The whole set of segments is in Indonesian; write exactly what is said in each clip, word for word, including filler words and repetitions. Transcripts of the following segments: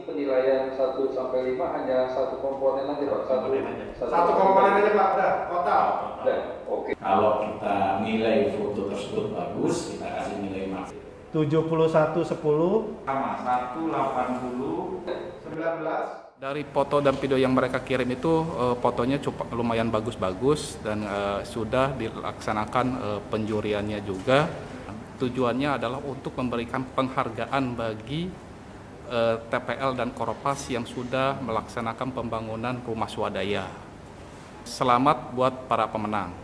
penilaian satu sampai lima hanya satu komponen aja Pak? Satu, satu, satu komponen aja Pak, udah, total. Udah, oke. Kalau kita nilai foto tersebut bagus, kita kasih nilai maksimal. tujuh puluh satu sepuluh sama seratus delapan puluh sembilan belas. Dari foto dan video yang mereka kirim itu uh, fotonya cukup lumayan bagus-bagus dan uh, sudah dilaksanakan uh, penjuriannya juga. Tujuannya adalah untuk memberikan penghargaan bagi uh, T P L dan Koropas yang sudah melaksanakan pembangunan rumah swadaya. Selamat buat para pemenang.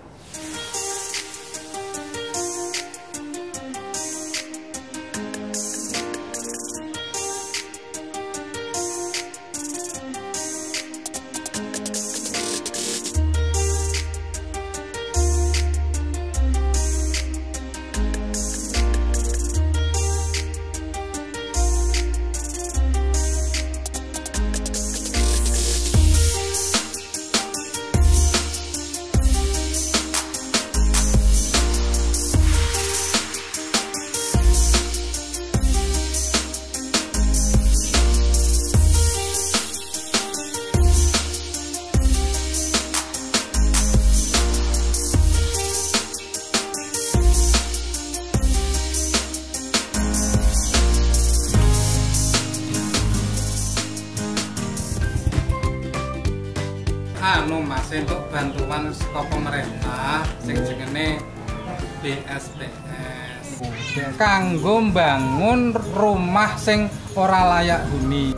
Anu Mas, untuk bantuan saka pemerintah sing jenenge B S P S kanggo mbangun rumah sing ora layak huni.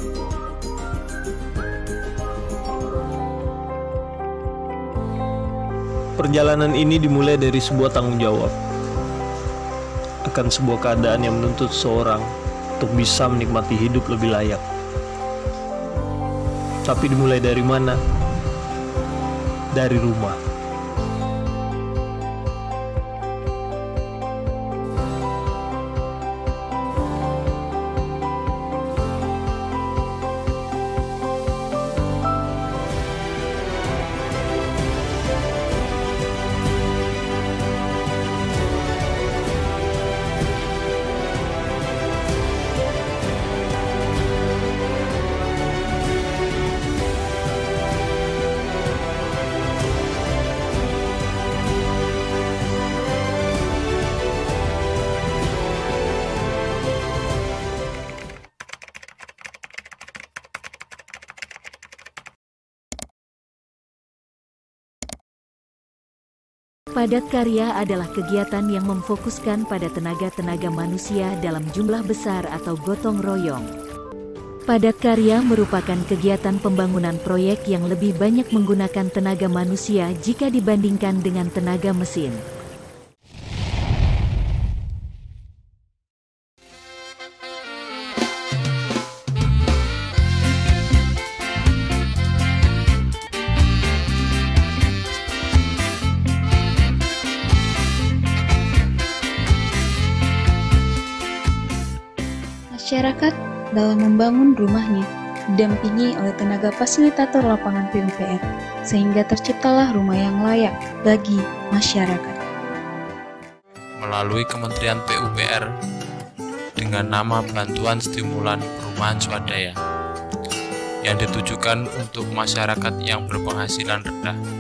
Perjalanan ini dimulai dari sebuah tanggung jawab akan sebuah keadaan yang menuntut seorang untuk bisa menikmati hidup lebih layak. Tapi dimulai dari mana? Dari rumah. Padat karya adalah kegiatan yang memfokuskan pada tenaga-tenaga manusia dalam jumlah besar atau gotong royong. Padat karya merupakan kegiatan pembangunan proyek yang lebih banyak menggunakan tenaga manusia jika dibandingkan dengan tenaga mesin. Masyarakat dalam membangun rumahnya didampingi oleh tenaga fasilitator lapangan P U P R, sehingga terciptalah rumah yang layak bagi masyarakat. Melalui Kementerian P U P R dengan nama Bantuan Stimulan Perumahan Swadaya yang ditujukan untuk masyarakat yang berpenghasilan rendah.